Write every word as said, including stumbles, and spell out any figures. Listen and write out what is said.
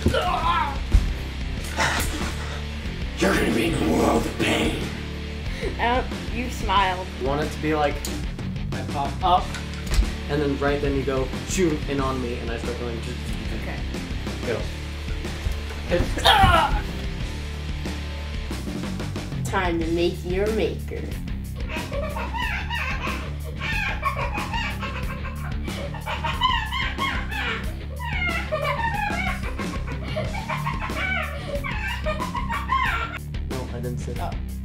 You're gonna be in a world of pain. Oh, you smiled. You want it to be like, I pop up, and then right then you go, shoot in on me, and I start going, Okay. go. Time to make your maker. No, I didn't sit up.